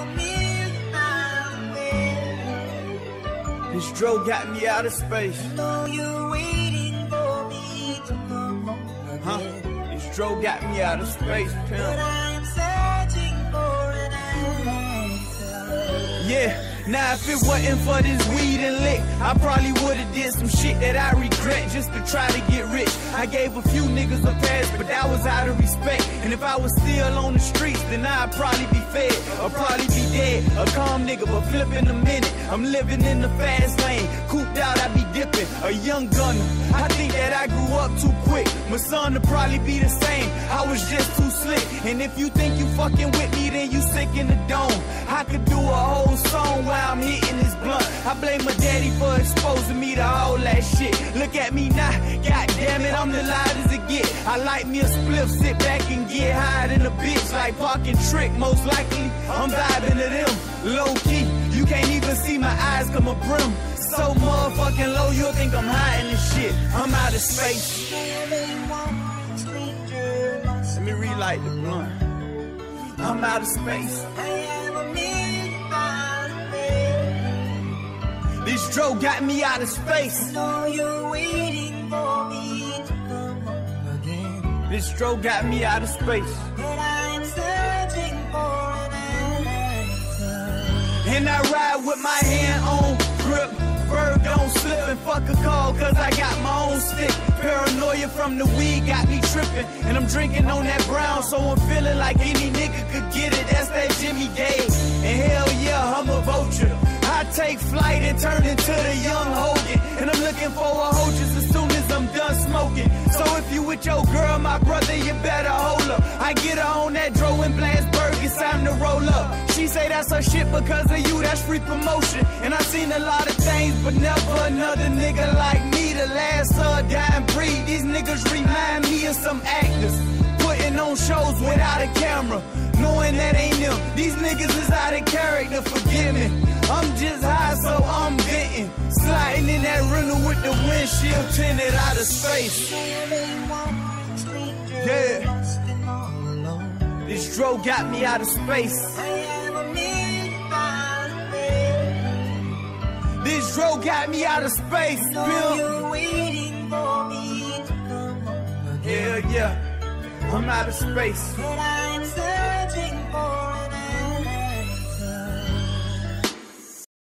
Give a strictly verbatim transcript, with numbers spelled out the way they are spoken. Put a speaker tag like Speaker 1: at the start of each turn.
Speaker 1: This dro got me out of space.
Speaker 2: Know you're waiting for me to come home.
Speaker 1: Huh? This dro got me out of space,
Speaker 2: But
Speaker 1: pimp.
Speaker 2: I'm searching for an answer.
Speaker 1: Yeah. Now if it wasn't for this weed and lick, I probably would've did some shit that I regret just to try to get rich. I gave a few niggas a pass, but that was out of respect. And if I was still on the streets, then I'd probably be fed, or probably be dead. A calm nigga, but flip in a minute. I'm living in the fast lane, cooped out, I be dipping. A young gunner, I think that I grew up too quick. My son would probably be the same, I was just too slick. And if you think you fucking with me, then you sick in the dome. I could do a whole song while I'm hitting this blunt. I blame my daddy for exposing me to all that shit. Look at me now, god damn it, I'm the loud as it get. I like me a spliff, sit back and get high than a bitch. Like parking trick, most likely I'm vibing to them. Low key, you can't even see my eyes come a brim. So motherfucking low, you'll think I'm high in this shit. I'm out of space. Let me relight the blunt. I'm out of space. This dro got me out of space.
Speaker 2: Know you're waiting for me to come home again.
Speaker 1: This dro got me out of space.
Speaker 2: But I'm searching for an answer.
Speaker 1: And I ride with my hand on grip. Bird don't slip and fuck a call, cause I got my own stick. Paranoia from the weed got me tripping. And I'm drinking on that brown, so I'm feeling like any nigga could get it. That's that Jimmy Gage. And hell yeah, I'm a vulture. I take flight and turn into the young Hogan. And I'm looking for a hoe just as soon as I'm done smoking. So if you with your girl, my brother, you better hold her. I get her on that dro and Blanchburg, it's time to roll up. She say that's her shit because of you, that's free promotion. And I seen a lot of things, but never another nigga like me. The last uh, dying breed. These niggas remind me of some actors putting on shows without a camera, knowing that ain't them. These niggas is out of character, forgive me. I'm just high, so I'm venting. Sliding in that rental with the windshield tinted out of space. Yeah. This dro got me out of space. This dro got me out of space, Bill. Yeah, yeah. I'm out of space.
Speaker 2: But I'm searching for